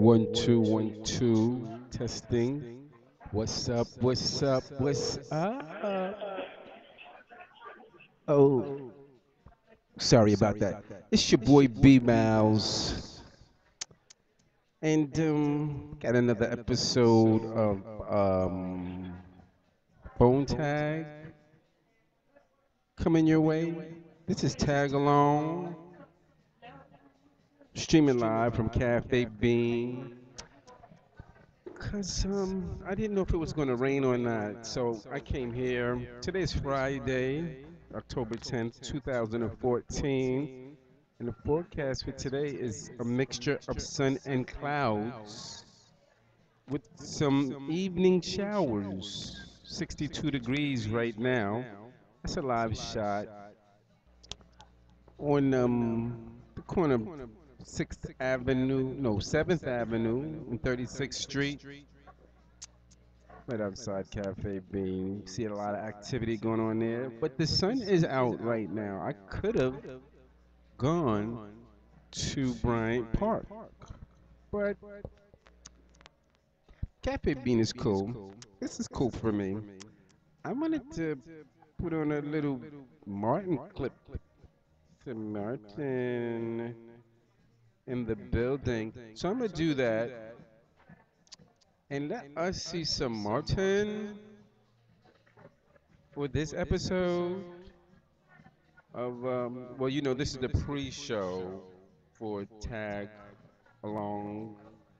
One, two, one, two. Testing. What's up? What's up? What's up? Oh, sorry about that. It's your boy B Mouse, and got another episode of phone tag coming your way. This is Tag Along, streaming live from Cafe Bean. Cause I didn't know if it was gonna rain or not, so I came here. Today's Friday, October 10th, 2014, and the forecast for today is a mixture of sun and clouds with some evening showers. 62 degrees right now. That's a live shot on the corner of 6th Avenue, no, 7th Avenue and 36th Street. Right outside Cafe Bean. See a lot of activity going on there. But the sun is out right now. I could have gone to Bryant Park. But Cafe Bean is cool. This is cool for me. I wanted to put on a little Martin clip to Martin in the building. So I'm going to do that. And let us see some Martin for this episode of well, this is the pre-show for Tag Along.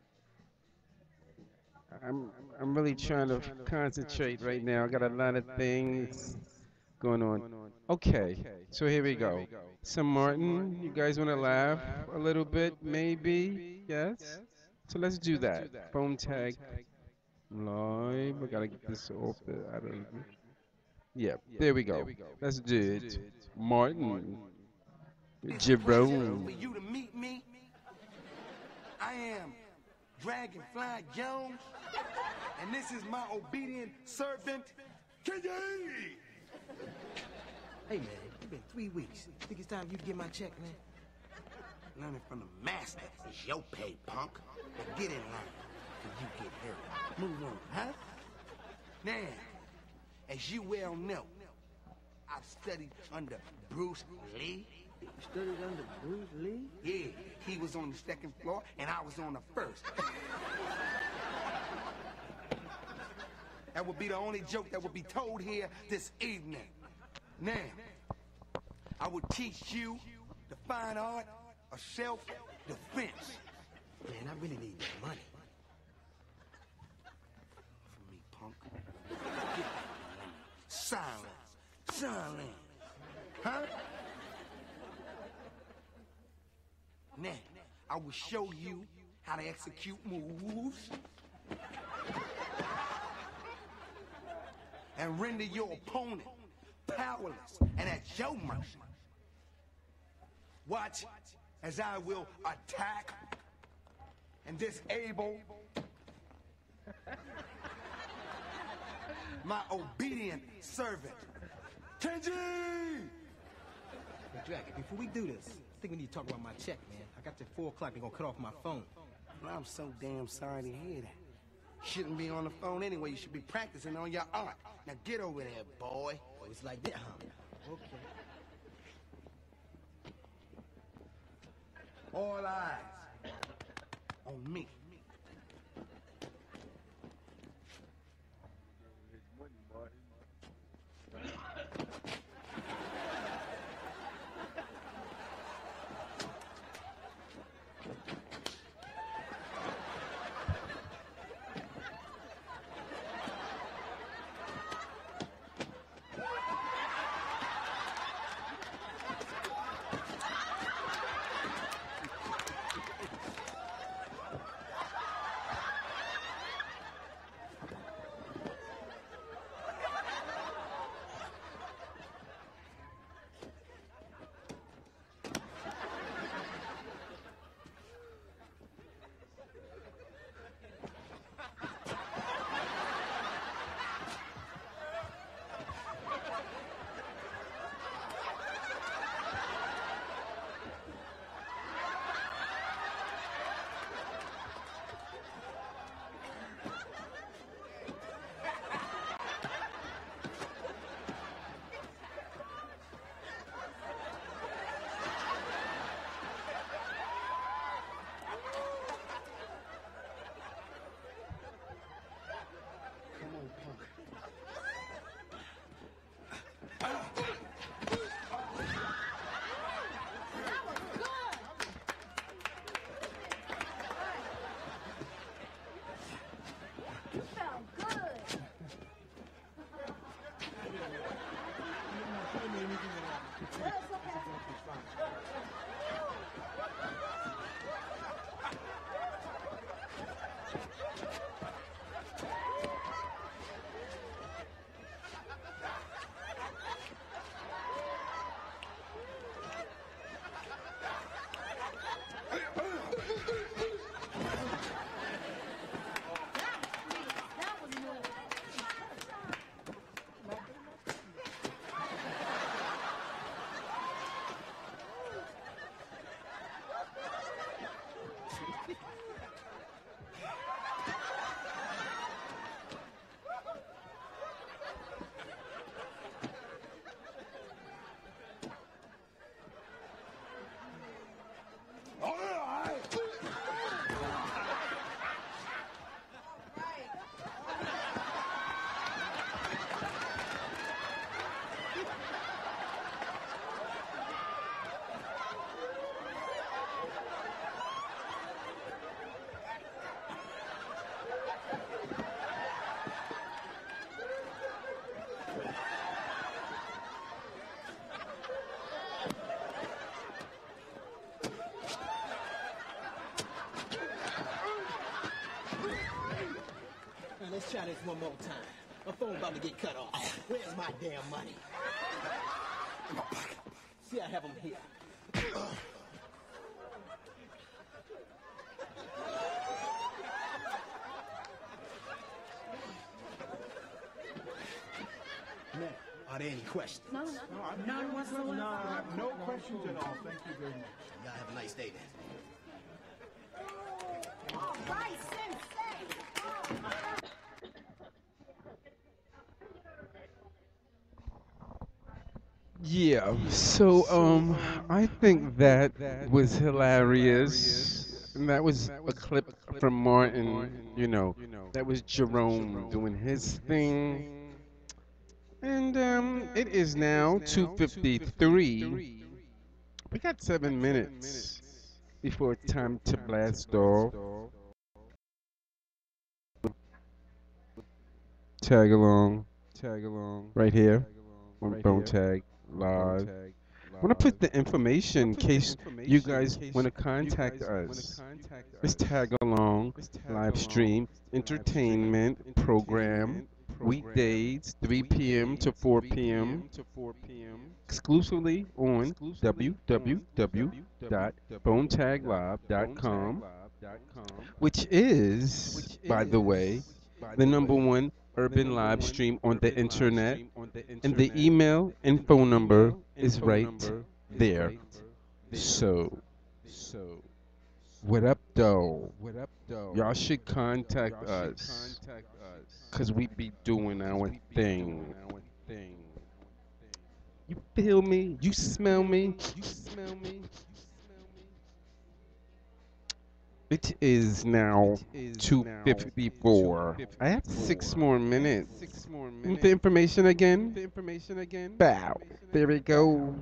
I'm I'm really trying to concentrate right now. I got a lot of things going on. Okay, so here we go. Some Martin, you guys want to laugh a little bit, maybe? Yes. So let's do that. Phone tag live. I gotta get this off the. I don't. Yeah, there we go. Let's do it. Martin. It's a pleasure Jerome. for you to meet me. I am Dragonfly Jones, and this is my obedient servant, KJ. Hey man, it's been 3 weeks. Think it's time you to get my check, man? Learning from the master is your pay, punk. Now get in line, or you get hurt. Move on, huh? Now, as you well know, I've studied under Bruce Lee. You studied under Bruce Lee? Yeah, he was on the second floor, and I was on the first. That would be the only joke that would be told here this evening. Now, I would teach you the fine art of self-defense. Man, I really need that money. For me, punk. Get that money. Silence. Silence. Huh? Now, I will show you how to execute moves and render your opponent powerless and at your mercy. Watch as I will attack and disable my obedient servant, Kenji! Hey, Drac, before we do this, I think we need to talk about my check, man. I got till 4 o'clock, they're gonna cut off my phone. Well, I'm so damn sorry to hear that. Shouldn't be on the phone anyway. You should be practicing on your art. Now get over there, boy. Oh, it's like that, huh? Okay. All eyes on me. one more time. My phone about to get cut off. Where's my damn money? In my pocket. See, I have them here. Now, are there any questions? No, none whatsoever. No questions at all. Thank you very much. Y'all have a nice day then. All right, Sensei. Yeah, so I think that was hilarious. And that was a clip from Martin, you know. That was Jerome doing his thing. And it is now 2:53. We got 7 minutes before it's time to blast off. Tag along right here on Bone Tag Live. I want to put the information in case you guys want to contact us. It's Tag Along live stream entertainment program weekdays 3 p.m. to 4 p.m. exclusively on www.bonetaglive.com, which is, by the way, the number one urban live stream on the internet, and the email and phone number is right there. So, what up, though? Y'all should contact us, cause we be doing our thing. You feel me? You smell me? It is now 2:54. I have 6 more minutes. Want the information again? Bow. There we go.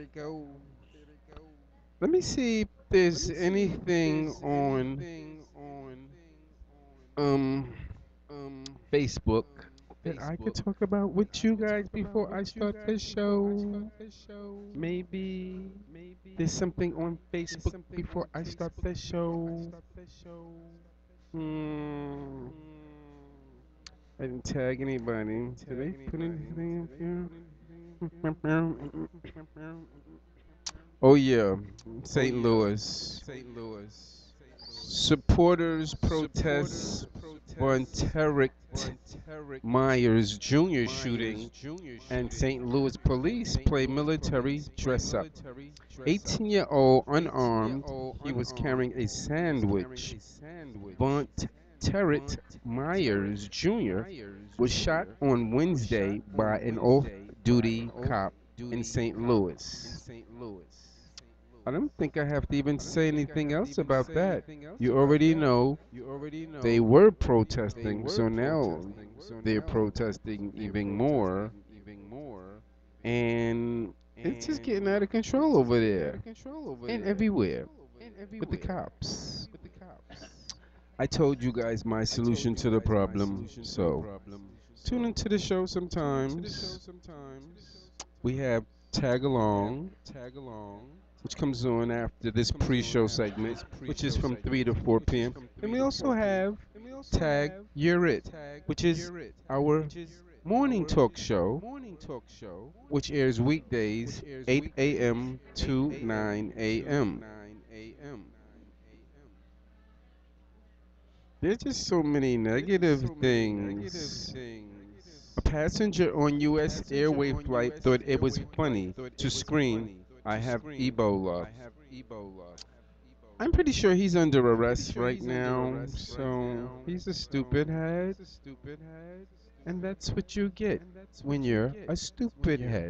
Let me see if there's anything on um Facebook that I could talk about with you guys before I start the show. Maybe there's something on Facebook before I start the show. Hmm. I didn't tag anybody. Did they put anything up here? Oh yeah, St. Louis. Supporters protest Bonteric Myers Jr. shooting, and St. Louis police play military dress up. 18-year-old unarmed, he was carrying a sandwich. Bonteric Myers Jr. was shot on Wednesday by an off-duty cop in St. Louis. I don't think I have to even say anything else about that. You already know they were protesting, so now they're protesting even more. And it's just getting out of control over there and everywhere with the cops. I told you guys my solution to the problem, so tune into the show sometimes. We have Tag Along, which comes on after this pre-show segment, which is from 3 to 4 p.m. And we also have Tag You're It, which is our morning talk show, which airs weekdays 8 a.m. to 9 a.m. There's just so many negative things. A passenger on U.S. Airway flight thought it was funny to scream, "I have Ebola." I'm pretty sure he's under arrest right now, so he's a stupid head. And that's what you get when you're a stupid head.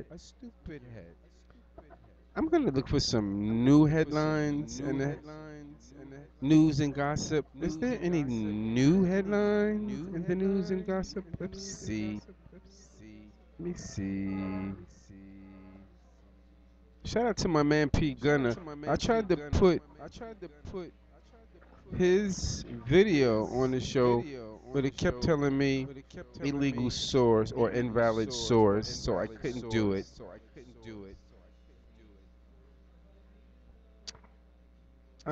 I'm gonna look for some new headlines and news and gossip. Is there any new headlines in the news and gossip? Let's see. Let me see. Shout out to my man P Gunner. I tried to put his video on the show, but it kept telling me illegal source or invalid source, so I couldn't do it.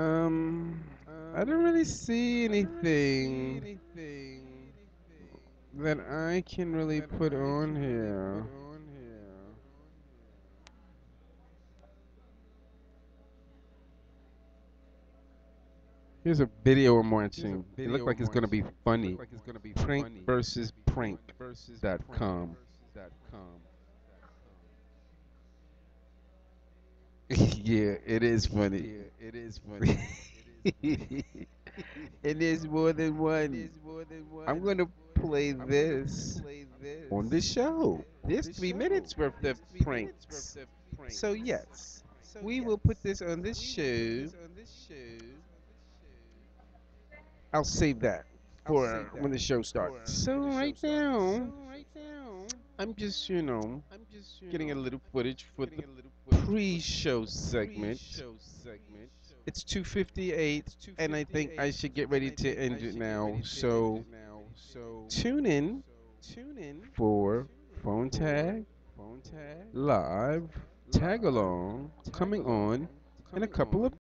I don't really see anything that I can really put on here. Here's a video I'm watching. It looked like it's gonna be funny. Prank versus prank.com. Yeah, it is funny. It is more than one. I'm gonna play this on the show. There's 3 minutes worth of pranks. So yes, we will put this on the show. I'll save that for when the show starts. So right now, I'm just, getting a little footage for the pre-show segment. It's 2:58, and I think I should get ready to end it now. So tune in for phone tag live tag along coming on in a couple of